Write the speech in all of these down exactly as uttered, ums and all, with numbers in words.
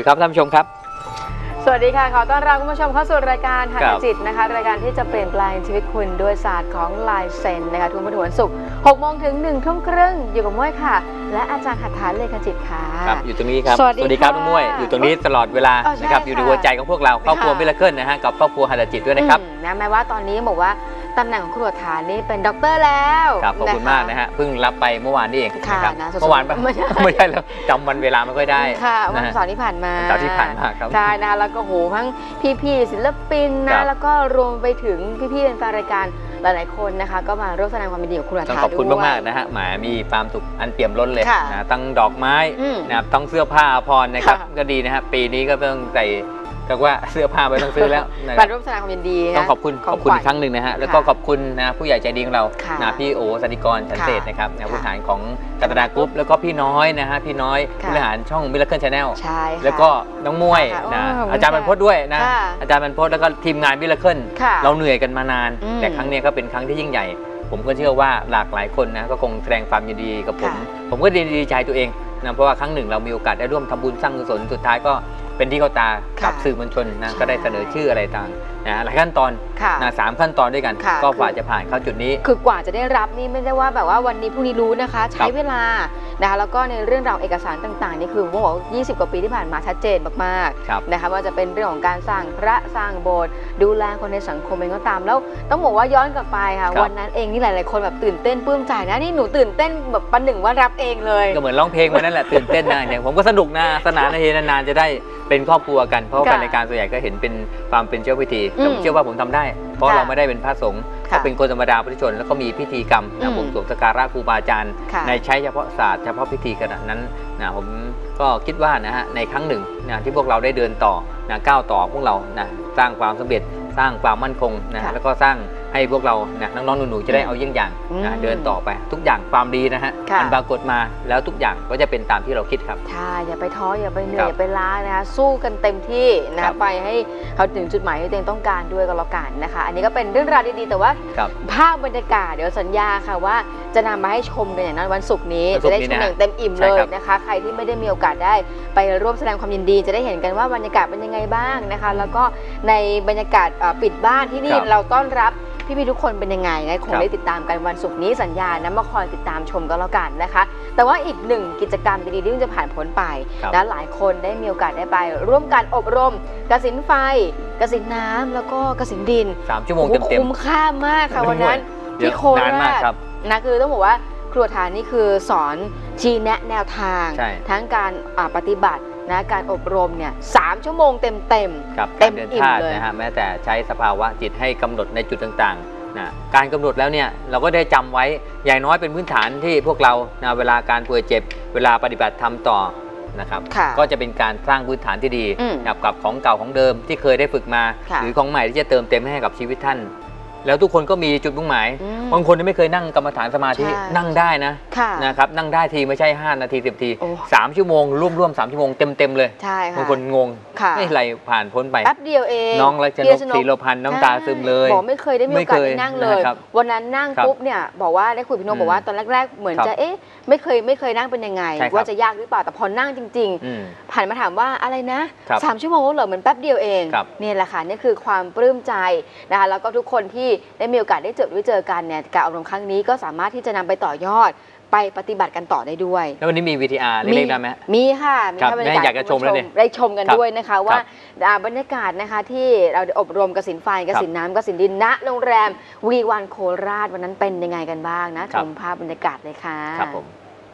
ครับท่านผู้ชมครับสวัสดีค่ะขอต้อนรับคุณผู้ชมเข้าสู่รายการหันจิตนะคะรายการที่จะเปลี่ยนแปลงชีวิตคุณด้วยศาสตร์ของลายเซ็นนะคะทุกวันพุธวันศุกร์หกโมงถึงหนึ่งทุ่มครึ่งอยู่กับม้วยค่ะและอาจารย์หัตถาเลขาจิตค่ะครับอยู่ตรงนี้ครับสวัสดีครับน้องม้วยอยู่ตรงนี้ตลอดเวลานะครับอยู่ในหัวใจของพวกเราครอบครัวมิราเคิลนะฮะกับครอบครัวหัตถจิตด้วยนะครับนะแม้ว่าตอนนี้บอกว่าตำแหน่งของครูหัตถานี่เป็นด็อกเตอร์แล้วครับขอบคุณมากนะฮะเพิ่งรับไปเมื่อวานนี่เองนะครับเมื่อวานไม่ใช่แล้วจำวันเวลาไม่ค่อยได้ค่ะวันเสาร์ที่ผ่านมาเสาร์ที่ผ่านมาครับใช่นะคะแล้วก็โหทั้งพี่ๆศิลปินนะแล้วก็รวมไปถึงพี่ๆเป็นแฟนรายการหลายๆคนนะคะก็มาร่วมแสดงความยินดีกับครูหัตถาด้วยขอบคุณมากๆนะฮะหมายมีความสุขอันเปี่ยมล้นเลยนะตั้งดอกไม้นะครับตั้งเสื้อผ้าพรนะครับก็ดีนะฮะปีนี้ก็ต้องใส่ก็ว่าเสื้อผ้าไม่ต้องซื้อแล้วมาร่วมแสดงความยินดีต้องขอบคุณขอบคุณอีกครั้งหนึ่งนะฮะแล้วก็ขอบคุณนะผู้ใหญ่ใจดีของเรานะพี่โอสันติกรสันเสษนะครับผู้บริหารของกัตนากรุ๊ปแล้วก็พี่น้อยนะฮะพี่น้อยผู้บริหารช่องมิราเคิลชาแนลแล้วก็น้องมวยนะอาจารย์บรรพตด้วยนะอาจารย์บรรพตแล้วก็ทีมงานมิราเคิลเราเหนื่อยกันมานานแต่ครั้งนี้ก็เป็นครั้งที่ยิ่งใหญ่ผมก็เชื่อว่าหลากหลายคนนะก็คงแสดงความยินดีกับผมผมก็ดีใจตัวเองนะเพราะว่าครั้งหนึ่งเรามีโอกาสได้ร่วมทำบุญสร้างกุศลสุดท้ายก็เป็นที่เข้าตากับสื่อมวลชนนะก็ได้เสนอชื่ออะไรต่างนะหลายขั้นตอนนะสามขั้นตอนด้วยกันก็กว่าจะผ่านเข้าจุดนี้คือกว่าจะได้รับนี่ไม่ได้ว่าแบบว่าวันนี้พรุ่งนี้รู้นะคะใช้เวลานะคะแล้วก็ในเรื่องราวเอกสารต่างๆนี่คือผมบอกว่ายี่สิบกว่าปีที่ผ่านมาชัดเจนมากๆนะคะว่าจะเป็นเรื่องของการสร้างพระสร้างโบสถ์ดูแลคนในสังคมเองก็ตามแล้วต้องบอกว่าย้อนกลับไปค่ะวันนั้นเองนี่หลายๆคนแบบตื่นเต้นปลื้มใจนะนี่หนูตื่นเต้นแบบประหนึ่งว่ารับเองเลยก็เหมือนร้องเพลงวันนั้นแหละตื่นเต้นนะอย่างผมก็สนุกนะสนานนาทีนานๆจะได้เป็นครอบครัวกันเพราะการในการส่วนใหญ่ก็เห็นเป็นความเป็นเจ้าพิธีผมเชื่อว่าผมทำได้เพราะเราไม่ได้เป็นพระสงฆ์ก็เป็นคนธรรมดาปุถุชนแล้วก็มีพิธีกรรมนะผมสวมสักการะครูบาอาจารย์ในใช้เฉพาะศาสตร์เฉพาะพิธีขนาดนั้นนะผมก็คิดว่านะฮะในครั้งหนึ่งนะที่พวกเราได้เดินต่อนะก้าวต่อพวกเรานะสร้างความสำเร็จสร้างความมั่นคงนะแล้วก็สร้างให้พวกเรานะน้องๆหนูๆจะได้เอาเยี่ยงอย่างนะเดินต่อไปทุกอย่างความดีนะฮะมันปรากฏมาแล้วทุกอย่างก็จะเป็นตามที่เราคิดครับใช่อย่าไปท้ออย่าไปเหนื่อยอย่าไปล้านะคะสู้กันเต็มที่นะไปให้เขาถึงจุดหมายที่ตัวเองต้องการด้วยก็แล้วกันนะคะอันนี้ก็เป็นเรื่องราวดีๆแต่ว่าภาพบรรยากาศเดี๋ยวสัญญาค่ะว่าจะนำมาให้ชมกันอย่างนั้นวันศุกร์นี้จะได้ชมอย่างเต็มอิ่มเลยนะคะใครที่ไม่ได้มีโอกาสได้ไปร่วมแสดงความยินดีจะได้เห็นกันว่าบรรยากาศเป็นยังไงบ้างนะคะแล้วก็ในบรรยากาศปิดบ้านที่นี่เราต้อนรับพี่ๆทุกคนเป็นยังไงนะคงได้ติดตามกันวันศุกร์นี้สัญญานะมาคอยติดตามชมกันแล้วกันนะคะแต่ว่าอีกหนึ่งกิจกรรมดีๆที่จะผ่านพ้นไปและหลายคนได้มีโอกาสได้ไปร่วมกันอบรมกสิณไฟกสิณน้ำแล้วก็กสิณดินสามชั่วโมงเต็มๆคุ้มค่ามากค่ะวันนั้นที่โคราชนะคือต้องบอกว่าครูหัตถานี่คือสอนชี้แนะแนวทางทั้งการปฏิบัตินะการอบรมเนี่ยสามชั่วโมงเต็มเต็มเต็มอิ่มเลยนะฮะแม้แต่ใช้สภาวะจิตให้กำหนดในจุดต่างๆนะการกำหนดแล้วเนี่ยเราก็ได้จำไว้อย่างน้อยเป็นพื้นฐานที่พวกเรานะเวลาการป่วยเจ็บเวลาปฏิบัติธรรมต่อนะครับก็จะเป็นการสร้างพื้นฐานที่ดีกับของเก่าของเดิมที่เคยได้ฝึกมาหรือของใหม่ที่จะเติมเต็มให้กับชีวิตท่านแล้วทุกคนก็มีจุดมุ่งหมายบางคนไม่เคยนั่งกรรมฐานสมาธินั่งได้นะนะครับนั่งได้ทีไม่ใช่ห้านาทีสิบทีสามชั่วโมงร่วมร่วมสามชั่วโมงเต็มเต็มเลยบางคนงงไม่ไรผ่านพ้นไปแป๊บเดียวเองน้องรัชนกศรีโลพันธ์น้ำตาซึมเลยบอกไม่เคยได้มีโอกาสนั่งเลยวันนั้นนั่งปุ๊บเนี่ยบอกว่าได้คุยพี่โนบอกว่าตอนแรกๆเหมือนจะเอ๊ะไม่เคยไม่เคยนั่งเป็นยังไงว่าจะยากหรือเปล่าแต่พอนั่งจริงๆผ่านมาถามว่าอะไรนะสามชั่วโมงเหรอเหมือนแป๊บเดียวเองนี่แหละค่ะนี่คือความปลื้มใจนะคะแล้วก็ทุกคนที่ได้มีโอกาสได้เจอได้เจอกันเนี่ยการอบรมครั้งนี้ก็สามารถที่จะนำไปต่อยอดไปปฏิบัติกันต่อได้ด้วยแล้ววันนี้มี วี ที อาร์ เล็กๆได้ไหมมีค่ะมีค่ะบรรยากาศอยากจะชมเลยได้ชมกันด้วยนะคะว่าบรรยากาศนะคะที่เราอบรมกสิณไฟกสิณน้ำกสิณดินณโรงแรมวีวันโคราชวันนั้นเป็นยังไงกันบ้างนะชมภาพบรรยากาศเลยค่ะครับผม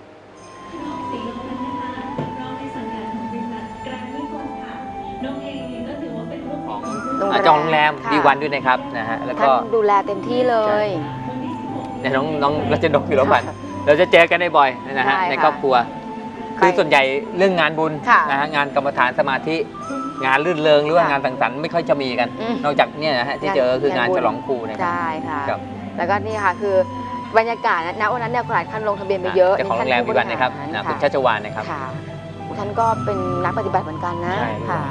จองโรงแรมดีวันด้วยนะครับนะฮะแล้วก็ดูแลเต็มที่เลยเนี่ยน้องน้องรัชนกศรีโลพันธ์เราจะเจอกันได้บ่อยนะฮะในครอบครัวคือส่วนใหญ่เรื่องงานบุญนะฮะงานกรรมฐานสมาธิงานลื่นเริงหรือว่างานสังสรรค์ไม่ค่อยจะมีกันนอกจากเนี่ยนะฮะที่เจอคืองานฉลองครูนะครับใช่ค่ะแล้วก็นี่ค่ะคือบรรยากาศณวันนั้นเนี่ยหลายท่านลงทะเบียนไปเยอะเจ้าของโรงแรมดีวันนะครับคุณชัชวาลนะครับท่านก็เป็นนักปฏิบัติเหมือนกันนะค่ะ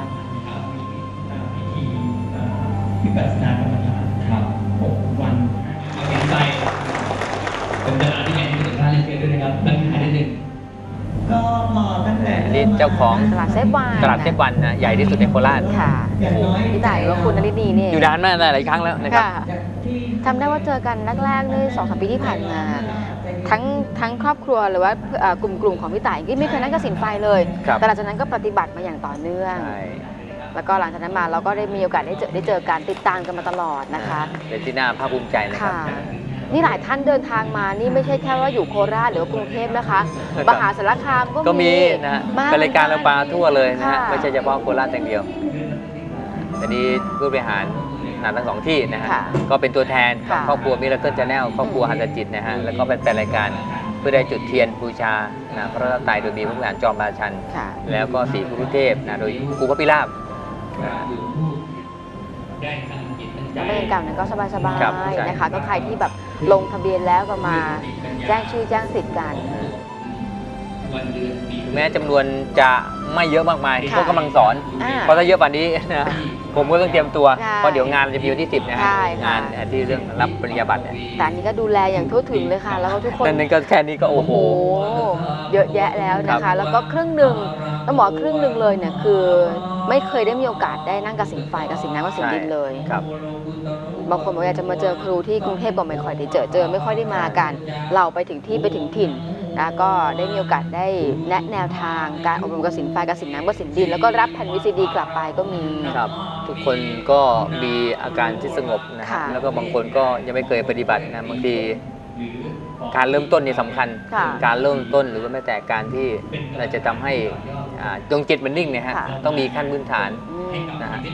วิปัสสนากรรมฐานครับหกวันเป็นใจเป็นเวลาที่ไงที่ถึงท่านเรียนด้วยนะครับตั้งใจนิดนึงก็พอตั้งแต่อันนี้เจ้าของตลาดเซฟวานตลาดเทพวันนะใหญ่ที่สุดในโคราชค่ะอย่างน้อยพี่ต่ายว่าคุณนฤดีนี่อยู่นานมากหลายครั้งแล้วนะครับค่ะจำได้ว่าเจอกันแรกๆนี่สองสามปีที่ผ่านมา ทั้งทั้งครอบครัวหรือว่าเอ่อกลุ่มกลุ่มของพี่ต่ายที่ไม่เคยนั่งกสินไฟเลยครับแต่หลังจากนั้นก็ปฏิบัติมาอย่างต่อเนื่องใช่แล้วก็หลังจากนั้นมาเราก็ได้มีโอกาสได้เจอได้เจอการติดตามกันมาตลอดนะคะเป็นที่น่าภาคภูมิใจนะครับค่ะนี่หลายท่านเดินทางมานี่ไม่ใช่แค่ว่าอยู่โคราชหรือว่ากรุงเทพนะคะครับมหาสารคามก็ก็มีนะฮะมาเป็นรายการเราปลาทั่วเลยนะฮะค่ะไม่ใช่เฉพาะโคราชอย่างเดียวแต่นี้ผู้บริหารนะทั้งสองที่นะฮะค่ะก็เป็นตัวแทนของค่ะครอบครัวมิราเคิลชาแนลครอบครัวฮันดจิตนะฮะแล้วก็เป็นแฟนรายการเพื่อได้จุดเทียนบูชานะพระรัตนตรัยโดยมีผู้บริหารจอมราชันค่ะแล้วก็สีกุรุเทพนะโดยครูพระพิราบนะบรรยากาศนั้นก็สบายครับใช่ๆนะคะก็ใครที่แบบลงทะเบียนแล้วก็มาแจ้งชื่อแจ้งสิทธิ์กันถึงแม้จำนวนจะไม่เยอะมากมายค่ะก็กำลังสอนอ่าเพราะถ้าเยอะกว่านี้นะผมก็ต้องเตรียมตัวค่ะเพราะเดี๋ยวงานจะมีวันที่สิบนะฮะใช่ค่ะงานที่เรื่องรับปริญญาบัตรเนี่ยแต่อันนี้ก็ดูแลอย่างทั่วถึงเลยค่ะ แล้วก็ทุกคนนั่นก็แค่นี้ก็โอ้โอ้โหโหเยอะแยะแล้วนะครัคะบแล้วก็ครึ่งหนึ่งต้องบอกว่าครึ่งหนึ่งเลยเนี่ยคือไม่เคยได้มีโอกาสได้นั่งกสินไฟกสินน้ำกสินดินเลยครับบางคนบอกอยากจะมาเจอครูที่กรุงเทพก็ไม่ค่อยได้เจอเจอไม่ค่อยได้มากัน เราไปถึงที่ไปถึงถิ่นนะก็ได้มีโอกาสได้แนะแนวทางการอบรมกสินไฟกสินน้ำกสินดิน แล้วก็รับแผ่นวีซีดีกลับไปก็มีครับ ทุกคนก็มีอาการที่สงบนะฮะค่ะแล้วก็บางคนก็ยังไม่เคยปฏิบัตินะบางทีการเริ่มต้นนี่สำคัญค่ะการเริ่มต้นหรือว่าแม้แต่การที่เราจะทำให้อ่าดวงจิตมันนิ่งเนี่ยฮะค่ะต้องมีขั้นพื้นฐานอืมนะฮะ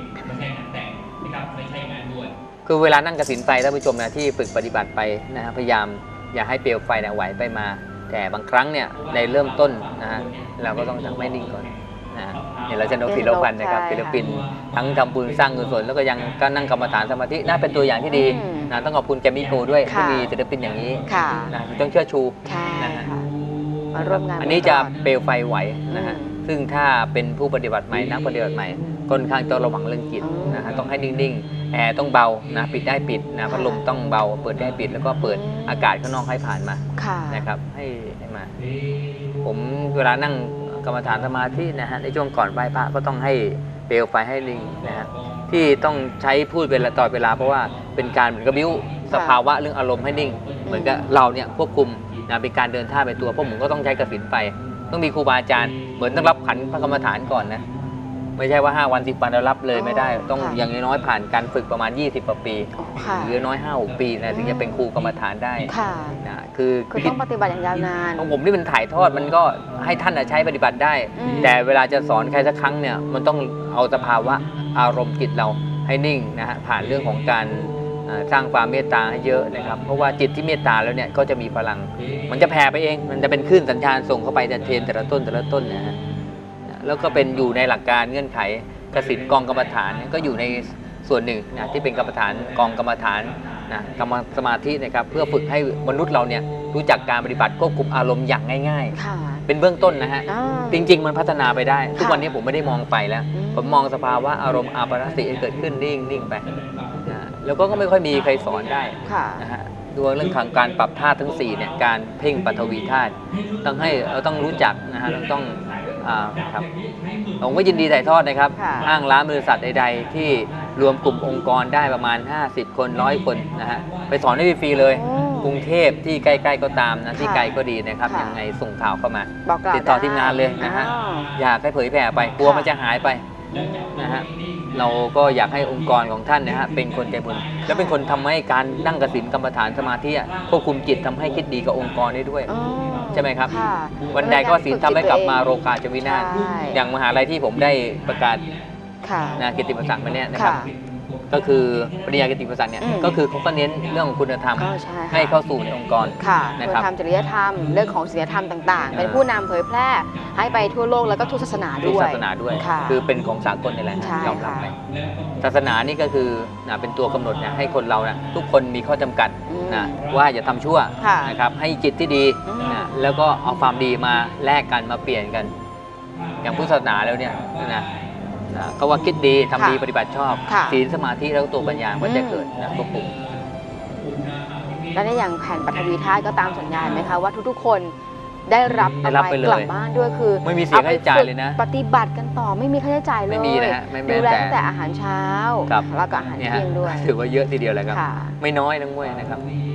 คือเวลานั่งกสินไฟท่านผู้ชมนะที่ฝึกปฏิบัติไปนะฮะพยายามอย่าให้เปลวไฟเนี่ยไหวไปมา แต่บางครั้งเนี่ยในเริ่มต้นนะฮะเราก็ต้องทำให้นิ่งก่อนนะฮะเนี่ยเราจะนกศิลปันธ์นะครับใช่ศิลปินค่ะทั้งทำบุญสร้างกุศลแล้วก็ยังก็นั่งกรรมฐานสมาธิน่าเป็นตัวอย่างที่ดีอืมนะต้องขอบคุณแกมมี่โกด้วยค่ะที่มีศิลปินอย่างนี้ค่ะนะต้องเชื่อชูใช่นะฮะค่ะมาร่วมงานอันนี้จะก่อเปลวไฟไหวนะฮะอืมซึ่งถ้าเป็นผู้ปฏิบัติใหม่นักปฏิบัติใหม่ค่อนข้างต้องระวังเรื่องจิตอืมนะฮะต้องให้นิ่งๆแอร์ต้องเบานะปิดได้ปิดนะพัดลมต้องเบาเปิดได้ปิด แล้วก็เปิดอากาศข้างนอกให้ผ่านมาค่ะนะครับให้ให้มา ผมเวลานั่งกรรมฐานสมาธินะฮะในช่วงก่อนไหว้พระก็ต้องให้เปลวไฟให้ลิงนะฮะที่ต้องใช้พูดเวลาต่อเวลาเพราะว่าเป็นการเหมือนกับบิ้วสภาวะเรื่องอารมณ์ให้นิ่ง เหมือนกับเราเนี่ยควบคุมนะเป็นการเดินท่าไปตัวเพราะผมก็ต้องใช้กสินไฟต้องมีครูบาอาจารย์เหมือนต้องรับขันพระกรรมฐานก่อนนะไม่ใช่ว่าห้าวันสิบวันเรารับเลยไม่ได้ ต้องค่ะอย่างน้อยๆผ่านการฝึกประมาณยี่สิบกว่าปีอ๋อค่ะหรือน้อยห้าหกปีนะถึงจะเป็นครูกรรมฐานได้ค่ะนะคือคือต้องปฏิบัติอย่างยาวนานของผมนี่มันถ่ายทอดมันก็ให้ท่านน่ะใช้ปฏิบัติได้อืมแต่เวลาจะสอนใครสักครั้งเนี่ยมันต้องเอาสภาวะอารมณ์จิตเราให้นิ่งนะฮะผ่านเรื่องของการเอ่อสร้างความเมตตาให้เยอะนะครับเพราะว่าจิตที่เมตตาแล้วเนี่ยก็จะมีพลัง มันจะแผ่ไปเอง มันจะเป็นคลื่นสัญญาณส่งเข้าไปแต่เทนแต่ละต้นแต่ละต้นนะฮะแล้วก็เป็นอยู่ในหลักการเงื่อนไขกสินกองกรรมฐานเนี่ยก็อยู่ในส่วนหนึ่งนะที่เป็นกรรมฐานกองกรรมฐานนะกรรมสมาธินะครับเพื่อฝึกให้มนุษย์เราเนี่ยรู้จักการปฏิบัติควบคุมอารมณ์อย่างง่ายค่ะๆ เป็นเบื้องต้นนะฮะอ่าจริง ๆ มันพัฒนาไปได้ ทุกค่ะวันนี้ผมไม่ได้มองไปแล้วอืมผมมองสภาวะอารมณ์อาปารสิให้เกิดขึ้นนิ่งนิ่งไปนะแล้วก็ไม่ค่อยมีใครสอนได้ค่ะนะฮะดูเรื่องของการปรับธาตุทั้งสี่เนี่ยการเพ่งปัทวีธาตุต้องให้เราต้องรู้จักนะฮะเราต้องอ่าครับผมก็ยินดีถ่ายทอดนะครับค่ะห้างร้านบริษัทใดๆที่รวมกลุ่มองค์กรได้ประมาณ ห้าสิบ คนร้อยคนนะฮะไปสอนให้ฟรีๆเลยโอ้กรุงเทพที่ใกล้ๆก็ตามนะที่ค่ะไกลก็ดีนะครับค่ะยังไงส่งข่าวเข้ามาบอกกล่าวติดต่อได้ทีมงานเลยนะฮะอ้าวอยากให้เผยแผ่ไปกลัวค่ะมันจะหายไปนะฮะเราก็อยากให้องค์กรของท่านนะฮะเป็นคนใจบุญและเป็นคนทำให้การนั่งกสินกรรมฐานสมาธิอะควบคุมจิตทำให้คิดดีกับองค์กรได้ด้วยอ๋อใช่ไหมครับค่ะวันใดก็ศีลทำให้กลับมาโรคาจะวินาศใช่อย่างมหาลัยที่ผมได้ประกาศค่ะนะกิตติมศักดิ์มาเนี่ยนะครับค่ะก็คือปริญญากิตติมศักดิ์เนี่ยอืมก็คือเขาก็เน้นเรื่องของคุณธรรมก็ใช่ค่ะให้เข้าสู่ในองค์กรค่ะนะคุณครับธรรมจริยธรรม เรื่องของศีลธรรมต่าง ๆ เป็นเออผู้นำเผยแพร่ให้ไปทั่วโลกแล้วก็ทุกศาสนาทุกด้วยศาสนาด้วยค่ะคือเป็นของสากลนี่แหละใช่ยอมรับค่ะไหมศาสนานี่ก็คือนะเป็นตัวกำหนดเนี่ยให้คนเรานะทุกคนมีข้อจำกัดอืมนะว่าอย่าทำชั่วค่ะนะครับให้จิตที่ดีอืมนะแล้วก็เอาความดีมาแลกกันมาเปลี่ยนกัน อย่างพุทธศาสนาแล้วเนี่ยนะนะก็ว่าคิดดีทำดีค่ะปฏิบัติชอบค่ะศีลสมาธิแล้วก็ตัวปัญญาก็จะอืมเกิดนะควบคุมและในอย่างแผ่นปฐวีธาตุก็ตามสัญญาณไหมคะว่าทุกๆ คนได้รับได้เอารับไปไปเลยกลับบ้านด้วยคือไม่มีเสียค่าใช้จ่ายเลยนะปฏิบัติกันต่อไม่มีค่าใช้จ่ายเลยไม่มีนะฮะไม่แม้ดูแลแต่ตั้งแต่อาหารเช้าครับแล้วก็อาหารเนี่ยเที่ฮะยงด้วยถือว่าเยอะทีเดียวเลยครับค่ะไม่น้อยนักมวยนะครับ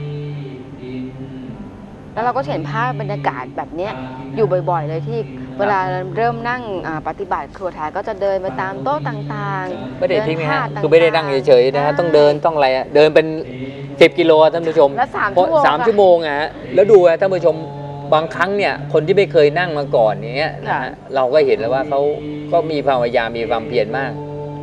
แล้วเราก็เห็นภาพบรรยากาศแบบเนี้ยอยู่บ่อยๆเลยที่เวลาเริ่มนั่งอ่าปฏิบัติครัวทายก็จะเดินไปตามโต๊ะต่างๆไม่ได้ทิ้งนะฮะเดินพาดคือไม่ได้นั่งเฉยๆนะฮะใช่ต้องเดินต้องอะไรอะเดินเป็นสิบกิโลอะท่านผู้ชมแล้วสามเพราะชั่วโมงสามค่ะชั่วโมงอะฮะแล้วดูอะท่านผู้ชมบางครั้งเนี่ยคนที่ไม่เคยนั่งมาก่อนเนี้ยนะค่ะฮะเราก็เห็นแล้วว่าเขาก็มีความพยายามมีความเพียรมาก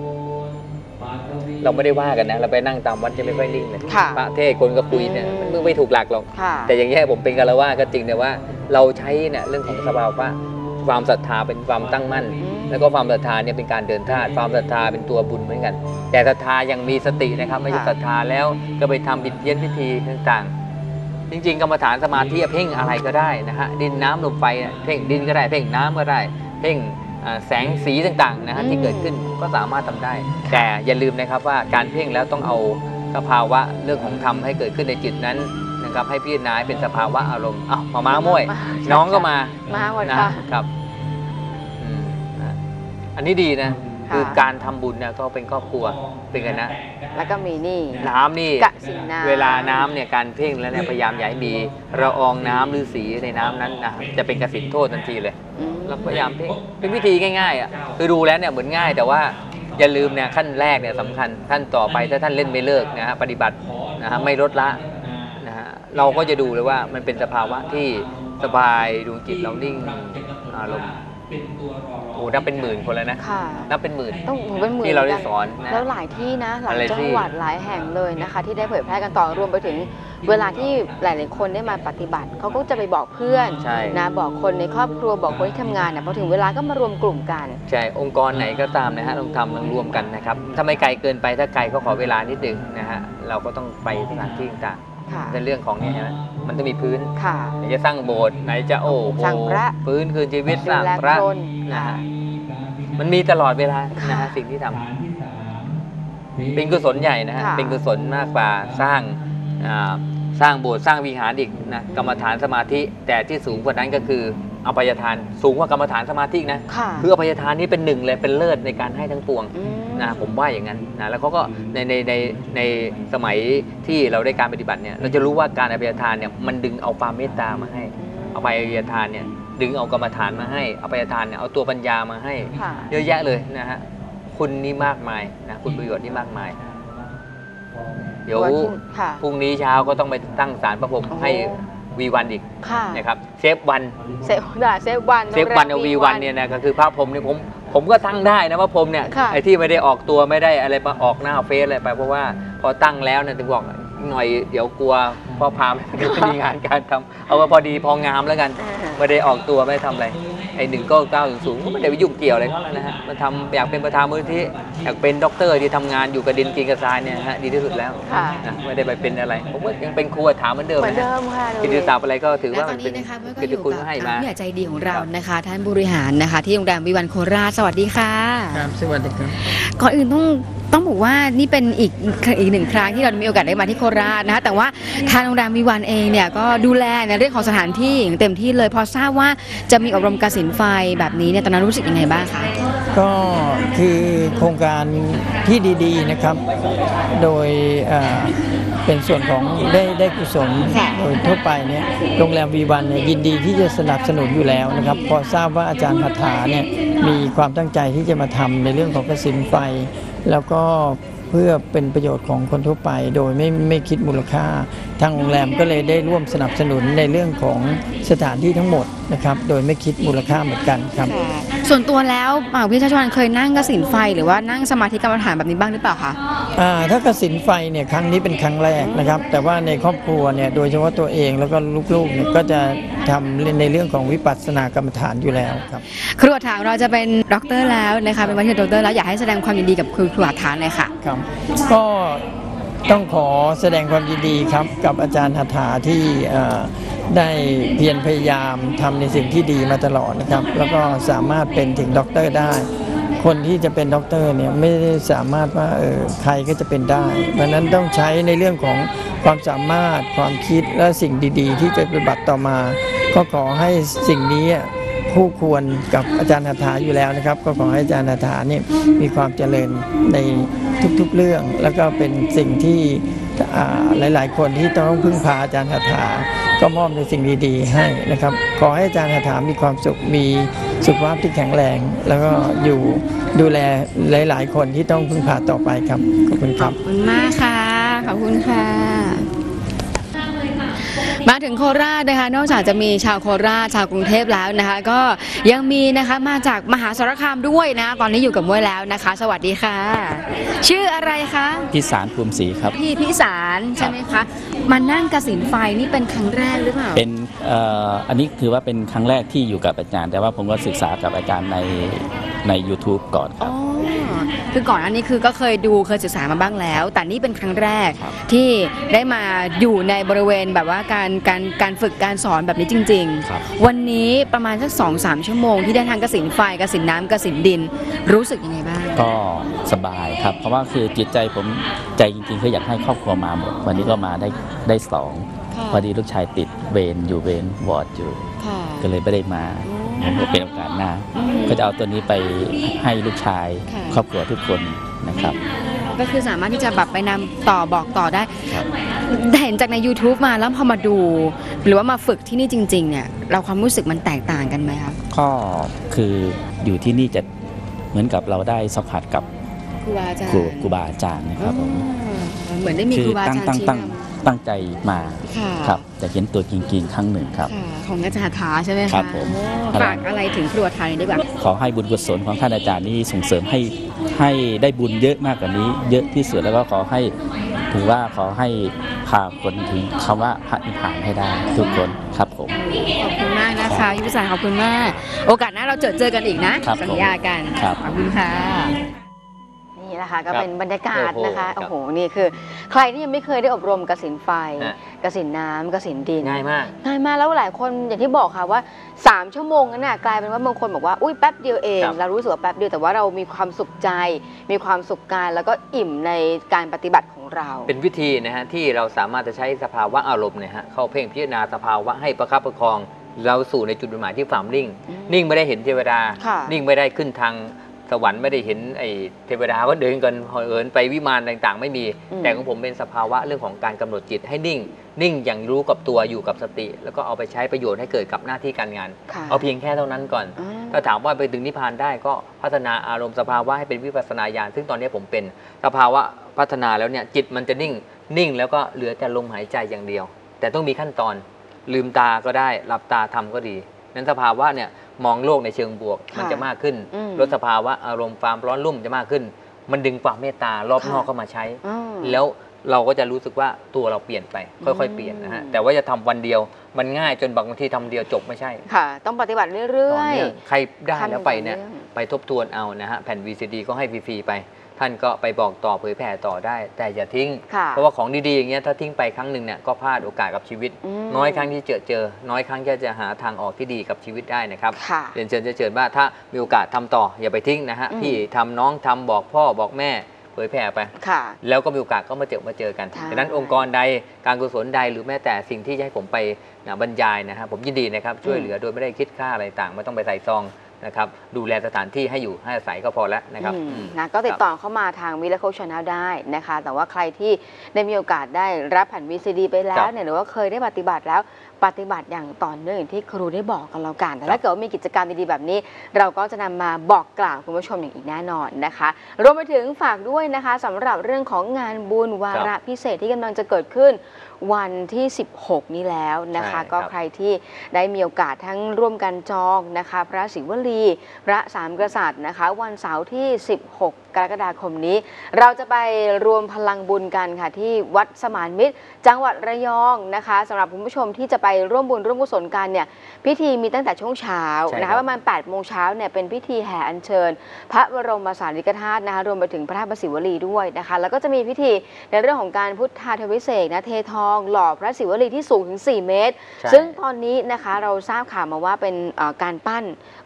เราไม่ได้ว่ากันนะ เราไปนั่งตามวัดจะไม่ค่อยนิ่งเลยค่ะพระเทศน์คนก็คุยเนี่ยอืมมันไม่ถูกหลักหรอกค่ะแต่อย่างนี้ยผมเป็นกาละวาสก็จริงแต่ว่าเราใช้เนี่ยเรื่องของสภาวะความศรัทธาเป็นความตั้งมั่นอืมแล้วก็ความศรัทธาเนี่ยเป็นการเดินธาตุความศรัทธาเป็นตัวบุญเหมือนกัน แต่ศรัทธายังมีสตินะครับไม่ใช่ค่ะศรัทธาแล้วก็ไปทำบิดเพี้ยนพิธีต่างๆ จริง ๆ กรรมฐานสมาธิเพ่งอะไรก็ได้นะฮะดินน้ำลมไฟเนี่ยเพ่งดินก็ได้เพ่งน้ำก็ได้ เพ่งอ่าแสงสีต่างๆนะฮะอืมที่เกิดขึ้นก็สามารถทำได้ แต่อย่าลืมนะครับว่าการเพ่งแล้วต้องเอาสภาวะเรื่องของธรรมให้เกิดขึ้นในจิตนั้นนะครับให้พิจารณาให้เป็นสภาวะอารมณ์อ้าวมาม้าม่วย น้องก็มามาหมดนะค่ะครับอืมอ่ะอันนี้ดีนะค่ะคือการทำบุญเนี่ยก็เป็นครอบครัวเป็นกันนะแล้วก็มีนี่น้ำนี่กะสินน้ำเวลาน้ำเนี่ยการเพ่งแล้วเนี่ยพยายามอย่าให้มีละอองน้ำหรือสีในน้ำนั้นนะจะเป็นกสินโทษทันทีเลยอืมเราพยายามเพ่งเป็นวิธีง่ายๆอ่ะคือดูแล้วเนี่ยเหมือนง่าย แต่ว่าอย่าลืมเนี่ยขั้นแรกเนี่ยสำคัญขั้นต่อไปถ้าท่านเล่นไม่เลิกนะฮะปฏิบัตินะฮะไม่ลดละนะฮะเราก็จะดูเลยว่ามันเป็นสภาวะที่สบายดวงจิตเรานิ่งอารมณ์โอ้นับเป็นหมื่นคนแล้วนะค่ะนับเป็นหมื่นต้องโอ้โหเป็นหมื่นที่เราได้กันสอนนะแล้วหลายที่นะหลายอะไรที่จังหวัดหลายแห่งเลยนะคะ ที่ได้เผยแพร่กันต่อรวมไปถึงเวลาที่หลายๆคนได้มาปฏิบัติเขาก็จะไปบอกเพื่อนใช่นะบอกคนในครอบครัวบอกคนที่ทำงานเนี่ยพอถึงเวลาก็มารวมกลุ่มกันใช่องค์กรไหนก็ตามนะฮะลองทำลองรวมกันนะครับถ้าไม่ไกลเกินไปถ้าไกลก็ขอเวลานิดนึงนะฮะเราก็ต้องไปสถานที่ต่างค่ะๆในเรื่องของเนี่ยนะมันต้องมีพื้นค่ะไหนจะสร้างโบสถ์ไหนจะโอ้โหสร้างพระพื้นคืนชีวิตสดูร้างแลพระคนนะค่ะฮะมันมีตลอดเวลานะค่ะฮะสิ่งที่ทำเป็นกุศลใหญ่นะฮะค่ะเป็นกุศลมากกว่าสร้างอ่าสร้างโบสถ์สร้างวิหารอีกนะกรรมฐานสมาธิแต่ที่สูงกว่านั้นก็คืออภัยทานสูงกว่ากรรมฐานสมาธิอีกนะค่ะคืออภัยทานนี่เป็นหนึ่งเลยเป็นเลิศในการให้ทั้งปวงอืมนะผมว่าอย่างนั้นนะแล้วเขาก็ในในในในสมัยที่เราได้การปฏิบัติเนี่ยเราจะรู้ว่าการอภัยทานเนี่ยมันดึงเอาความเมตตามาให้อภัยทานเนี่ยดึงเอากรรมฐานมาให้อภัยทานเนี่ยเอาตัวปัญญามาให้ค่ะเยอะแยะเลยนะฮะคุณนี่มากมายนะคุณประโยชน์นี่มากมาย เดี๋ยววันที่ค่ะพรุ่งนี้เช้าก็ต้องไปตั้งศาลพระพรหมโอ้ให้วีวันอีกค่ะนะครับเซฟวันเซฟด่าเซฟวันเซฟวันเอาวีวันเนี่ยนะก็คือพระพรหมเนี่ยผมผมก็ตั้งได้นะว่าพรหมเนี่ยค่ะไอ้ที่ไม่ได้ออกตัวไม่ได้อะไรมาออกหน้าเฟซอะไรไปเพราะว่าพอตั้งแล้วเนี่ยถึงบอกหน่อยเดี๋ยวกลัวพ่อพามไม่มีงานการทำเอาว่าพอดีพองามแล้วกันอ่าไม่ได้ออกตัวไม่ได้ทำอะไรไอ้หนึ่งก็เก้าสูงก็ไม่ได้ไปยุ่งเกี่ยวอะไรเขาแล้วนะฮะมาทำอยากเป็นประธานมูลนิธิอยากเป็นด็อกเตอร์ที่ทำงานอยู่กับดินกินกระทรายเนี่ยฮะดีที่สุดแล้วค่ะนะไม่ได้ไปเป็นอะไรผมว่ายังเป็นครูถามเหมือนเดิมเหมือนนะเดิมค่ะกิตติศัพท์อะไรก็ถือและว่าตอมัน นนี้เป็นนะคะเมื่อก็กิตอติยู่คุณกับให้ทางมาผู้ใหญ่ใจดีของเรานะคะ ท่านบริหารนะคะ ที่โรงแรมวิวันโคราชสวัสดีค่ะครับสวัสดีครับก่อนอื่นต้องต้องบอกว่านี่เป็นอีกอีกหนึ่งครั้งที่เรามีโอกาสได้มาที่โคราชนะคะแต่ว่าทางโรงแรมวิวันเองเนี่ยก็ดูแลในเรื่องของสถานที่อย่างเต็มที่เลยพอทราบว่าจะมีอบรมกสินไฟแบบนี้เนี่ยตอนนั้นรู้สึกยังไงบ้างคะก็คือโครงการที่ดีๆนะครับ โดยเอ่อเป็นส่วนของได้ได้กุศลโดยทั่วไปเนี่ยโรงแรมวีวันเนี่ยยินดีที่จะสนับสนุนอยู่แล้วนะครับ พอทราบว่าอาจารย์พัฒนาเนี่ยมีความตั้งใจที่จะมาทำในเรื่องของกสินไฟ แล้วก็เพื่อเป็นประโยชน์ของคนทั่วไป โดยไม่ไม่คิดมูลค่า ทางโรงแรมก็เลยได้ร่วมสนับสนุนในเรื่องของสถานที่ทั้งหมดนะครับ โดยไม่คิดมูลค่าเหมือนกันครับส่วนตัวแล้วอ่าพี่ชัชวันเคยนั่งกสินไฟหรือว่านั่งสมาธิกรรมฐานแบบนี้บ้างหรือเปล่าคะอ่าถ้ากสินไฟเนี่ยครั้งนี้เป็นครั้งแรกนะครับ แต่ว่าในครอบครัวเนี่ยโดยเฉพาะตัวเองแล้วก็ลูกๆเนี่ยก็จะทำในเรื่องของวิปัสสนากรรมฐานอยู่แล้วครับครูอัฏฐานเราจะเป็นด็อกเตอร์แล้วนะคะเป็นวัฒนด็อกเตอร์แล้วอยากให้แสดงความยินดีกับครูครูอัฏฐานเลยค่ะครับก็ต้องขอแสดงความยินดีครับกับอาจารย์หัตถาที่เอ่อได้เพียรพยายามทำในสิ่งที่ดีมาตลอดนะครับ แล้วก็สามารถเป็นถึงด็อกเตอร์ได้ คนที่จะเป็นด็อกเตอร์เนี่ยไม่ได้สามารถว่าเออใครก็จะเป็นได้ เพราะฉะนั้นต้องใช้ในเรื่องของความสามารถความคิดและสิ่งดีๆ ที่จะปฏิบัติต่อมาก็ขอให้สิ่งนี้คู่ควรกับอาจารย์หัตถาอยู่แล้วนะครับก็ขอให้อาจารย์หัตถาเนี่ยมีความเจริญในทุกๆเรื่องแล้วก็เป็นสิ่งที่หลายๆคนที่ต้องพึ่งพาอาจารย์หัตถาก็มอบในสิ่งดีๆให้นะครับขอให้อาจารย์หัตถามีความสุขมีสุขภาพที่แข็งแรงแล้วก็อยู่ดูแลหลายๆคนที่ต้องพึ่งพาต่อไปครับขอบคุณครับขอบคุณมากค่ะขอบคุณค่ะมาถึงโคราชนะคะนอกจากจะมีชาวโคราชชาวกรุงเทพแล้วนะคะก็ยังมีนะคะมาจากมหาสารคามด้วยนะตอนนี้อยู่กับมวยแล้วนะคะสวัสดีค่ะชื่ออะไรคะพิสารภูมิศรีครับพี่พิสารใช่ไหมคะมานั่งกสิณไฟนี่เป็นครั้งแรกหรือเปล่าเป็นเอ่ออันนี้คือว่าเป็นครั้งแรกที่อยู่กับอาจารย์แต่ว่าผมก็ศึกษากับอาจารย์ในใน ยูทูบ ก่อนครับคือก่อนอันนี้คือก็เคยดูเคยศึกษามาบ้างแล้วแต่นี่เป็นครั้งแรกที่ได้มาอยู่ในบริเวณแบบว่าการการการฝึกการสอนแบบนี้จริงๆวันนี้ประมาณสัก สองถึงสาม ชั่วโมงที่ได้ทางกสิณไฟกสิณน้ำกสิณดินรู้สึกยังไงบ้างก็สบายครับเพราะว่าคือจิตใจผมใจจริงๆคืออยากให้ครอบครัวมาหมดวันนี้ก็มาได้ได้สองพอดีลูกชายติดเวรอยู่เวรวอร์ดอยู่ก็เลยไม่ได้มาก็เป็นโอกาสหน้าก็จะเอาตัวนี้ไปให้ลูกชายครอบครัวทุกคนนะครับก็คือสามารถที่จะแบบไปนำต่อบอกต่อได้เห็นจากใน ยูทูบ มาแล้วพอมาดูหรือว่ามาฝึกที่นี่จริงๆเนี่ยเราความรู้สึกมันแตกต่างกันไหมครับก็คืออยู่ที่นี่จะเหมือนกับเราได้สัมผัสกับครูบาอาจารย์ครูบาอาจารย์นะครับผมเหมือนได้มีครูบาอาจารย์ชี้นำตั้งใจมาครับจะเห็นตัวจริงๆครั้งหนึ่งครับของอาจารย์ถาใช่ไหมคะครับผมฝากอะไรถึงครูทานได้บ้างขอให้บุญกุศลของท่านอาจารย์นี้ส่งเสริมให้ให้ได้บุญเยอะมากกว่านี้เยอะที่สุดแล้วก็ขอให้ถือว่าขอให้พาคนถึงคำว่าพระนิพพานให้ได้ทุกคนครับผมขอบคุณมากนะคะยุทธศาสตร์ขอบคุณมากโอกาสหน้าเราเจอเจอกันอีกนะสัญญากันขอบคุณค่ะนี่นะคะก็เป็นบรรยากาศนะคะโอ้โหนี่คือใครที่ยังไม่เคยได้อบรมกสิณไฟกสิณน้ำกสิณดินง่ายมากง่ายมากแล้วหลายคนอย่างที่บอกค่ะว่าสามชั่วโมงนั้นน่ะกลายเป็นว่าบางคนบอกว่าอุ้ยแป๊บเดียวเองเรารู้สึกว่าแป๊บเดียวแต่ว่าเรามีความสุขใจมีความสุขกายแล้วก็อิ่มในการปฏิบัติของเราเป็นวิธีนะฮะที่เราสามารถจะใช้สภาวะอารมณ์เนี่ยฮะเข้าเพ่งพิจารณาสภาวะให้ประคับประคองเราสู่ในจุดหมายที่ฝ่ามนิ่งนิ่งไม่ได้เห็นเทวดานิ่งไม่ได้ขึ้นทางสวรรค์ไม่ได้เห็นไอ้เทวดาก็เดินกันเหินไปวิมานต่างๆไม่มีแต่ของผมเป็นสภาวะเรื่องของการกำหนดจิตให้นิ่งนิ่งอย่างรู้กับตัวอยู่กับสติแล้วก็เอาไปใช้ประโยชน์ให้เกิดกับหน้าที่การงานเอาเพียงแค่เท่านั้นก่อนถ้าถามว่าไปถึงนิพพานได้ก็พัฒนาอารมณ์สภาวะให้เป็นวิปัสสนาญาณซึ่งตอนนี้ผมเป็นสภาวะพัฒนาแล้วเนี่ยจิตมันจะนิ่งนิ่งแล้วก็เหลือแต่ลมหายใจอย่างเดียวแต่ต้องมีขั้นตอนลืมตาก็ได้หลับตาทำก็ดีนั้นสภาวะเนี่ยมองโลกในเชิงบวกมันจะมากขึ้นลดสภาวะอารมณ์ความร้อนรุ่มจะมากขึ้นมันดึงความเมตตารอบนอกเข้ามาใช้แล้วเราก็จะรู้สึกว่าตัวเราเปลี่ยนไปค่อยๆเปลี่ยนนะฮะแต่ว่าจะทำวันเดียวมันง่ายจนบางทีทำเดียวจบไม่ใช่ค่ะต้องปฏิบัติเรื่อยๆใครได้แล้วไปเนี่ยไปทบทวนเอานะฮะแผ่น วี ซี ดี ก็ให้ฟรีๆไปท่านก็ไปบอกต่อเผยแผ่ต่อได้แต่อย่าทิ้งเพราะว่าของดีๆอย่างเงี้ยถ้าทิ้งไปครั้งหนึ่งเนี่ยก็พลาดโอกาสกับชีวิตน้อยครั้งที่เจอเจอน้อยครั้งที่จะหาทางออกที่ดีกับชีวิตได้นะครับเรียนเชิญเชิญว่าถ้ามีโอกาสทำต่ออย่าไปทิ้งนะฮะพี่ทำน้องทำบอกพ่อบอกแม่เผยแผ่ไปแล้วก็มีโอกาสก็มาเจอมาเจอกันดังนั้นองค์กรใดการกุศลใดหรือแม้แต่สิ่งที่ให้ผมไปบรรยายนะฮะผมยินดีนะครับช่วยเหลือโดยไม่ได้คิดค่าอะไรต่างไม่ต้องไปใส่ซองนะครับดูแลสถานที่ให้อยู่ให้อาศัยก็พอแล้วนะครับนะก็ติดต่อเข้ามาทาง Miracle Channel ได้นะคะแต่ว่าใครที่ได้มีโอกาสได้รับแผ่น วี ซี ดี ไปแล้วเนี่ยหรือว่าเคยได้ปฏิบัติแล้วปฏิบัติอย่างต่อเนื่องอย่างที่ครูได้บอกกันแล้วกันแต่ถ้าเกิดว่ามีกิจกรรมดีๆแบบนี้เราก็จะนำมาบอกกล่าวคุณผู้ชมอย่างอีกแน่นอนนะคะรวมไปถึงฝากด้วยนะคะสำหรับเรื่องของงานบุญวาระพิเศษที่กำลังจะเกิดขึ้นวันที่สิบหกนี้แล้วนะคะก็ใครที่ได้มีโอกาสทั้งร่วมกันจองนะคะพระศิวลีพระสามกษัตริย์นะคะวันเสาร์ที่สิบหกกรกฎาคมนี้เราจะไปรวมพลังบุญกันค่ะที่วัดสมานมิตรจังหวัดระยองนะคะสำหรับคุณผู้ชมที่จะไปร่วมบุญร่วมกุศลกันเนี่ยพิธีมีตั้งแต่ช่วงเช้านะคะประมาณแปดโมงเช้าเนี่ยเป็นพิธีแห่อัญเชิญพระบรมสารีริกธาตุนะคะรวมไปถึงพระธาตุศิวลีด้วยนะคะแล้วก็จะมีพิธีในเรื่องของการพุทธาทวิเศษนะเททองหล่อพระศิวลีที่สูงถึงสี่เมตรซึ่งตอนนี้นะคะเราทราบข่าวมาว่าเป็นการปั้น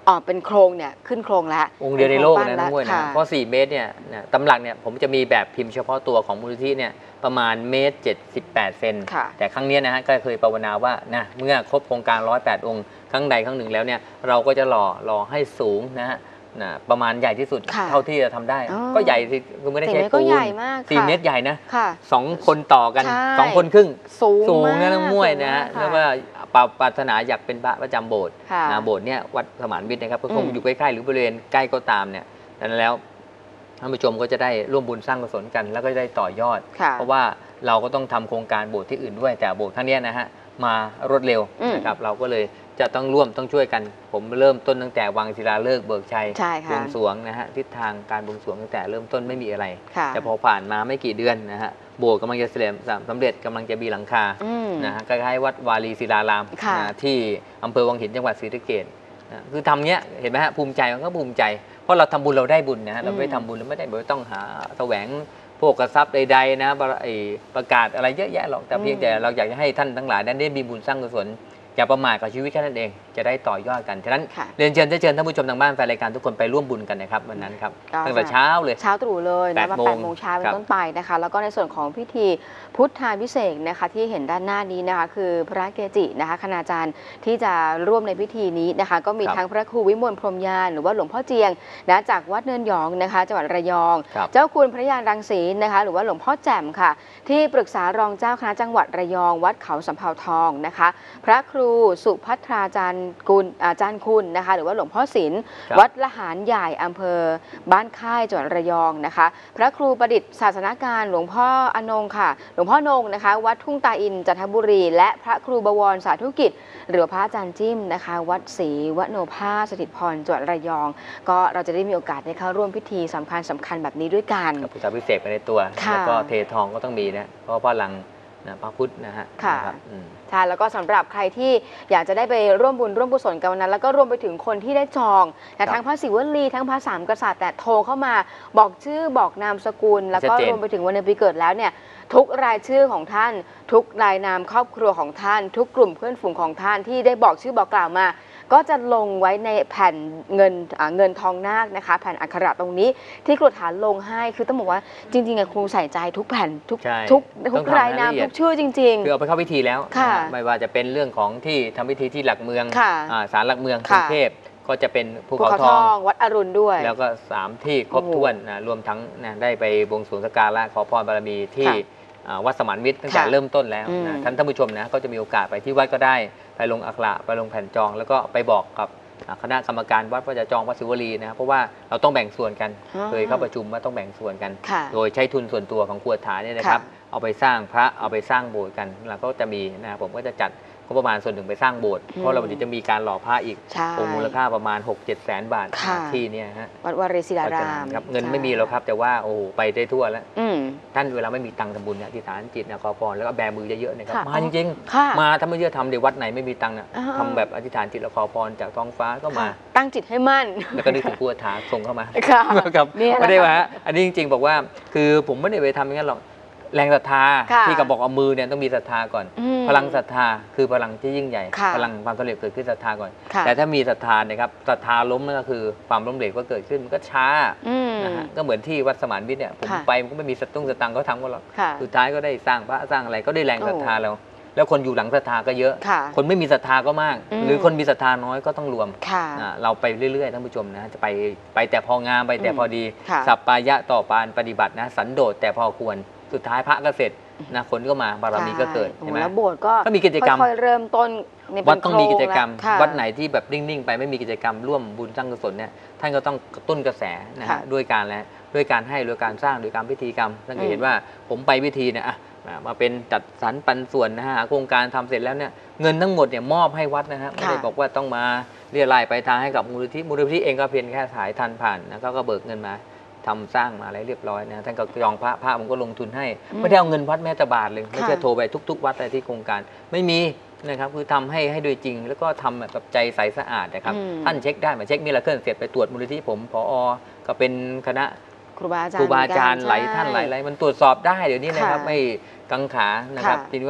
อ๋อเป็นโครงเนี่ยขึ้นโครงแล้วองค์เดียวในโลกนะน้องมวยนะค่ะเพราะสี่เมตรเนี่ยนะตำหลักเนี่ยผมจะมีแบบพิมพ์เฉพาะตัวของมูลนิธิเนี่ยประมาณเมตรเจ็ดสิบแปดเซนค่ะแต่ครั้งเนี้ยนะฮะก็เคยภาวนาว่านะเมื่อครบโครงการร้อยแปดองค์ครั้งใดครั้งหนึ่งแล้วเนี่ยเราก็จะหล่อหล่อให้สูงนะฮะนะประมาณใหญ่ที่สุดค่ะเท่าที่จะทำได้อ๋อก็ใหญ่สิคือไม่ได้สี่ใช้เมตรก็ปูนใหญ่มากสี่ค่ะเมตรใหญ่นะค่ะสองคนต่อกันใช่สองคนครึ่งสูงสูงมากนะน้องมวยนะฮะสูงมากค่ะแล้วก็ปราปรารถนาอยากเป็นพระประจำโบสถ์ค่ะนะโบสถ์เนี่ยวัดสมานวิทย์นะครับก็คงอืมอยู่ใกล้ๆหรือบริเวณใกล้ก็ตามเนี่ยดังนั้นแล้วท่านผู้ชมก็จะได้ร่วมบุญสร้างกุศลกัน แล้วก็จะได้ต่อยอดค่ะเพราะว่าเราก็ต้องทำโครงการโบสถ์ที่อื่นด้วย แต่โบสถ์ครั้งเนี้ยนะฮะมารวดเร็วอืมนะครับเราก็เลยจะต้องร่วมต้องช่วยกัน ผมเริ่มต้นตั้งแต่วังศิลาฤกษ์เบิกชัยใช่ค่ะบวงสรวงนะฮะทิศทางการบวงสรวงตั้งแต่เริ่มต้นไม่มีอะไรค่ะแต่พอผ่านมาไม่กี่เดือนนะฮะโบสถ์กำลังจะเสร็จสำเร็จกำลังจะมีหลังคาอืมนะฮะคล้ายๆวัดวารีศิลารามค่ะนะที่อำเภอวังหินจังหวัดศรีสะเกษนะคือทำเนี้ยเห็นไหมฮะภูมิใจมันก็ภูมิใจ เพราะเราทำบุญเราได้บุญนะฮะเราไม่ได้ทำบุญเราไม่ได้แบบต้องหาแสวงพวกกระทรัพย์ใดๆนะประไอ้ประกาศอะไรเยอะแยะหรอกแต่เพียงแต่เราอยากจะให้ท่านทั้งหลายนั้นได้มีบุญสร้างกุศลอย่าประมาทกับชีวิตแค่นั้นเองจะได้ต่อยอดกันฉะนั้นค่ะเรียนเชิญได้เชิญท่านผู้ชมทางบ้านแฟนรายการทุกคนไปร่วมบุญกันนะครับวันนั้นครับก็ตั้งแต่เช้าเลยเช้าตรู่เลยนะแปดมาโมงแปดโมงเช้าเป็ครันบต้นไปนะคะ แล้วก็ในส่วนของพิธีพุทธาพิเศษกนะคะที่เห็นด้านหน้านี้นะคะ คือพระเกจินะคะคณาจารย์ที่จะร่วมในพิธีนี้นะคะ ก็มีครับทั้งพระครูวิมลพรหมยานหรือว่าหลวงพ่อเจียงนะจากวัดเนินหยองนะคะจังหวัดระยองครับเจ้าคุณพระยานรังสีนะคะ หรือว่าหลวงพ่อแจ่มค่ะ ที่ปรึกษารองเจ้าคณะจังหวัดระยอง วัดเขาสำเภาทองนะคะ พระครูสุภัทราจารย์กุลอาจารย์คุณนะคะ หรือว่าหลวงพ่อศิลป์ครับวัดละหารใหญ่อำเภอบ้านค่ายจังหวัดระยองนะคะ พระครูประดิษฐ์ศาสนาการหลวงพ่ออนงค่ะ หลวงพ่อนงนะคะ วัดทุ่งตาอินจันทบุรี และพระครูบวรสาธุกิจ หรือพระอาจารย์จิ้มนะคะ วัดศรีวโนภาสสถิตพรจังหวัดระยอง ก็เราจะได้มีโอกาสได้เข้าร่วมพิธีสำคัญสำคัญแบบนี้ด้วยกันกับพุทธาพิเศษกไปในตัวค่ะแล้วก็เททองก็ต้องมีนะเพราะพลังนะพระพุทธนะฮะค่ะนรับอืมใช่แล้วก็สำหรับใครที่อยากจะได้ไปร่วมบุญร่วมกุศลกันวันนั้น แล้วก็รวมไปถึงคนที่ได้จองแต่ทั้งพระศิวลีทั้งพระสามกษัตริย์แต่โทรเข้ามาบอกชื่อบอกนามสกุล แล้วก็ชัดเจนรวมไปถึงวันเดือนปีเกิดแล้วเนี่ยทุกรายชื่อของท่าน ทุกรายนามครอบครัวของท่าน ทุกกลุ่มเพื่อนฝูงของท่านที่ได้บอกชื่อบอกกล่าวมา ก็จะลงไว้ในแผ่นเงินอ่าเงินทองนาคนะคะ แผ่นอักขระตรงนี้ที่กรดฐานลงให้คือต้องบอกว่าจริงๆอะครูใส่ใจทุกแผ่นทุกใช่ทุกต้ทุองกทำรายนามรายละเอียดทุกชื่อจริงคือเอาไปเข้าพิธีแล้วค่ะนะไม่ว่าจะเป็นเรื่องของที่ทำพิธีที่หลักเมืองค่ะอ่าศาลหลักเมืองกค่ะรุงเทพก็จะเป็นภูๆภูเขาเขาททออง งวัดอรุณด้วยแล้วก็สามที่ครบโอ้โหถ้วนนะรวมทั้งนะได้ไปบวงสรวงสักการะขอพรบารมีที่ค่ะอ่าวัดสมานวิทย์ตั้งแต่ค่ะเริ่มต้นแล้วอืมนะท่านท่านผู้ชมนะก็จะมีโอกาสไปที่วัดก็ได้ไปลงอักขระไปลงแผ่นจอง แล้วก็ไปบอกกับอ่าคณะกรรมการวัดว่าจะจองวัดศิวลีนะเพราะว่าเราต้องแบ่งส่วนกันอ๋อเคยเข้าประชุมว่าต้องแบ่งส่วนกันค่ะโดยใช้ทุนส่วนตัวของครัวฐานเนี่ยนะครับ เอาไปสร้างพระเอาไปสร้างโบสถ์กันแล้วก็จะมีนะครับผมก็จะจัดงบประมาณส่วนหนึ่งไปสร้างโบสถ์อืมเพราะเราจะมีการหล่อพระอีกใช่องค์มูลค่าประมาณ หกเจ็ด แสนบาทค่ะที่เนี่ยฮะวัดวารีศิลารามครับเงินไม่มีแล้วครับแต่ว่าโอ้โหไปได้ทั่วแล้วอืมท่านเวลาไม่มีตังค์ทำบุญเนี่ยอธิษฐานจิตนะขอพรแล้วก็แบมือเยอะๆนะครับค่ะมาจริงค่ะๆมาถ้าไม่เชื่อทำเดี๋ยววัดไหนไม่มีตังค์นะอ่าทำแบบอธิษฐานจิตแล้วขอพรจากท้องฟ้าก็มาค่ะตั้งจิตให้มั่นแล้วก็นึกถึงครัวฐานส่งเข้ามาค่ะครับเนี่ยแหละไม่ได้ว่าอันนี้จริงๆบอกว่าคือผมไม่ได้ไปทำอย่างนั้นหรอกแรงศรัทธาค่ะที่กับบอกเอามือเนี่ยต้องมีศรัทธาก่อนอืมพลังศรัทธาคือพลังที่ยิ่งใหญ่ค่ะพลังความสำเร็จเกิดขึ้นศรัทธาก่อนค่ะแต่ถ้ามีศรัทธานะครับศรัทธาล้มนั่นก็คือความล้มเหลวก็เกิดขึ้นมันก็ช้าอืมนะฮะก็เหมือนที่วัดสมานวิทย์เนี่ยผมค่ะไปมันก็ไม่มีสตุ้งสตังค์เขาทำกันหรอกค่ะสุดท้ายก็ได้สร้างพระสร้างอะไรก็ได้แรงศรัทธาโอ้เราแล้วคนอยู่หลังศรัทธาก็เยอะค่ะคนไม่มีศรัทธาก็มากอืมหรือคนมีศรัทธาน้อยก็ต้องรวมค่ะอ่าเราไปเรื่อยๆท่านผู้ชมนะจะไปไปแต่พองามไปแต่พอดีค่ะสัปปายะต่อปานปฏิบัตินะสันโดษแต่พอควรสุดท้ายพระก็เสร็จนะคนก็มาบารมีก็เกิดใช่ใช่ไหมแล้วโบสถ์ก็ก็มีกิจกรรมค่อยๆเริ่มต้นในเป็นวัดต้องมีกิจกรรมโคงแล้วค่ะวัดไหนที่แบบนิ่งๆไปไม่มีกิจกรรมร่วมบุญสร้างกุศลเนี่ยท่านก็ต้องกระตุ้นกระแสนะค่ะฮะด้วยการแล้วด้วยการให้ด้วยการสร้างด้วยการพิธีกรรมท่านก็เห็นอืมว่าผมไปพิธีเนี่ยอ่ะมาเป็นจัดสรรปันส่วนนะฮะหาโครงการทำเสร็จแล้วเนี่ยเงินทั้งหมดเนี่ยมอบให้วัดนะฮะไม่ได้บอกว่าต้องมาเรียรายไปทางให้กับมูลนิธิมูลนิธิเองก็เพียงแค่ถ่ายทันผ่านนะก็ก็เบิกเงินมาทำสร้างมาอะไรเรียบร้อยนะท่านก็จองพระพระผมก็ลงทุนให้อืมไม่ได้เอาเงินวัดแม้แต่บาทเลยไม่ค่ะใช่โทรไปทุก ๆ วัดอะไรที่โครงการไม่มีนะครับคือทำให้ให้โดยจริง แล้วก็ทำแบบใจใสสะอาดนะครับอืมท่านเช็คได้มาเช็คมิราเคิลเสร็จไปตรวจมูลนิธิผมผอก็เป็นคณะครูบาอาจารครูย์บาอาจารย์เหมืหอนลายกันท่านหลายใช่หลายมันตรวจสอบได้เดี๋ยวนี้นะครับค่ะไม่กังขานะครับค่ะทีนี้ว่า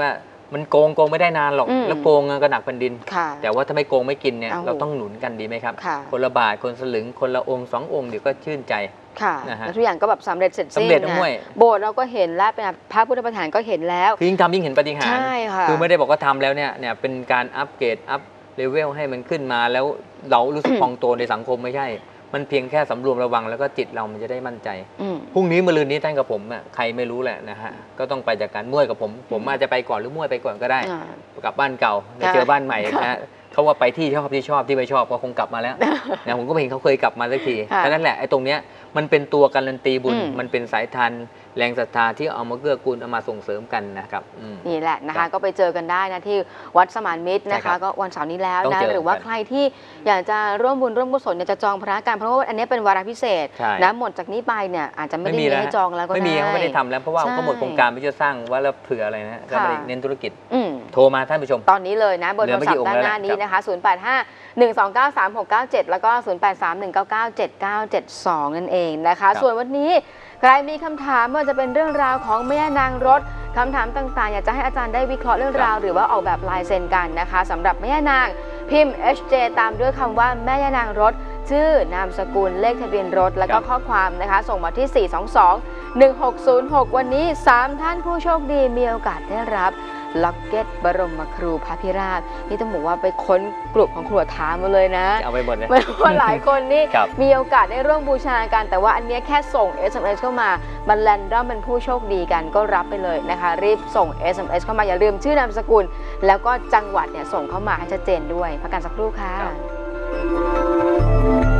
มันโกงโกงไม่ได้นานหรอกอืมแล้วโกงเงินก็หนักแผ่นดินค่ะแต่ว่าถ้าไม่โกงไม่กินเนี่ยเอาเราต้องหนุนกันดีไหมครับค่ะคนละบาทคนสลึงคนละองค์สององค์เดี๋ยวก็ชื่นใจค่ะนะฮะแล้วทุกอย่างก็แบบสำเร็จเสร็จสิ้นสำเร็จทั้งนะห้วยโบสถ์เราก็เห็นแล้วเป็นพระพุทธประธานก็เห็นแล้วคือยิ่งทำยิ่งเห็นปาฏิหาริย์ใช่ค่ะคือไม่ได้บอกว่าทำแล้วเนี่ยเนี่ยเป็นการอัปเกรดอัพเลเวลให้มันขึ้นมาแล้วเรารู้สึก พองโตในสังคมไม่ใช่ มันเพียงแค่สำรวมระวังแล้วก็จิตเรามันจะได้มั่นใจอืมพรุ่งนี้มะรืนนี้ท่านกับผมอ่ะใครไม่รู้แหละนะฮะก็ต้องไปจากการมั่วกับผมผมอาจจะไปก่อนหรือมั่วไปก่อนก็ได้อ่ากลับบ้านเก่าไปเจอบ้านใหม่นะฮะเขาว่าไปที่ชอบที่ชอบที่ไม่ชอบก็คงกลับมาแล้ว นะผมก็ไม่เห็นเขาเคยกลับมาสักทีค่ะแค่นั้นแหละไอ้ตรงเนี้ยมันเป็นตัวการันตีบุญอืมมันเป็นสายทานแรงศรัทธาที่เอามาเกื้อกูลเอามาส่งเสริมกันนะครับอืมนี่แหละนะครัคะบก็ไปเจอกันได้นะที่วัดสมานมิตรนะใช่ครัคะบก็วันเสาร์นี้แล้วต้องนะเจอหรือว่ากันใครที่อยากจะร่วมบุญร่วมกุศลอยากจะจองพระกันเพราะว่าอันนี้เป็นวาระพิเศษใช่นะหมดจากนี้ไปเนี่ยอาจจะไม่ได้มีแล้วให้จองแล้วก็ไม่มีได้เขาไม่ได้ทำแล้วเพราะว่าใช่เขาหมดโครงการไม่จะสร้างว่าแล้วเผื่ออะไรนะก็ไม่ได้ค่ะเน้นธุรกิจอืมโทรมาท่านผู้ชมตอนนี้เลยนะเบอร์เหลืโทอรไม่ศัพกี่ท์องค์ด้านหน้าแล้วนี้ครับนะคะ ศูนย์ แปด ห้า หนึ่ง สอง เก้า สาม หก เก้า เจ็ด แล้วก็ ศูนย์ แปด สาม หนึ่ง เก้า เก้า เจ็ด เก้า เจ็ด สอง นั่นเองนะคะครับส่วนวันนี้ใครมีคำถามไม่ว่าจะเป็นเรื่องราวของแม่นางรถคำถามต่างๆ อยากจะให้อาจารย์ได้วิเคราะห์เรื่องราว หรือว่าออกแบบลายเซ็นกันนะคะสำหรับแม่นางพิมพ์ เอช เจ ตามด้วยคำว่าแม่นางรถ ชื่อนามสกุลเลขทะเบียนรถ แล้วก็ครับข้อความนะคะ ส่งมาที่ สี่ สอง สอง หนึ่ง หก ศูนย์ หก วันนี้ สาม ท่านผู้โชคดีมีโอกาสได้รับล็อกเก็ตบรมครูพระพิราบนี่ต้องบอกว่าไปค้นกลุ่มของครัวท้ามาเลยนะเอาไปหมดเลยมันว่าหลายคนนี่ครับมีโอกาสได้ร่วมบูชากัน แต่ว่าอันเนี้ยแค่ส่ง เอส เอ็ม เอส เข้ามามันแรนดอมเป็นผู้โชคดีกันก็รับไปเลยนะคะ รีบส่ง เอส เอ็ม เอส เข้ามาอย่าลืมชื่อนามสกุล แล้วก็จังหวัดเนี่ยส่งเข้ามาให้ชัดเจนด้วยพักกันสักครู่ค่ะครับ